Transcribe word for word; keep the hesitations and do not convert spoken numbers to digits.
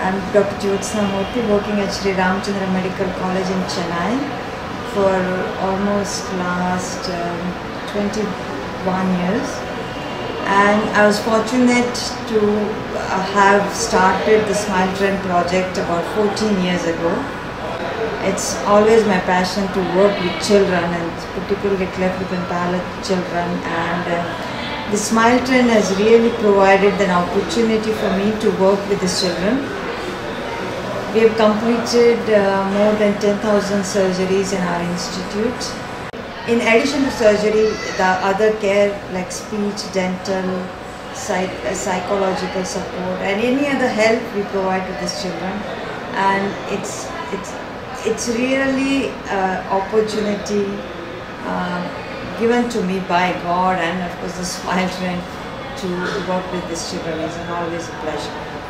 I'm Doctor Jyotsna Murthy, working at Sri Ramachandra Medical College in Chennai for almost last um, twenty-one years. And I was fortunate to uh, have started the Smile Trend project about fourteen years ago. It's always my passion to work with children, and particularly cleft lip and palate children. And uh, the Smile Trend has really provided an opportunity for me to work with the children. We have completed uh, more than ten thousand surgeries in our institute. In addition to surgery, the other care like speech, dental, psych uh, psychological support, and any other help we provide to these children. And it's it's it's really an opportunity uh, given to me by God, and of course the Smile Trend to work with these children is always a pleasure.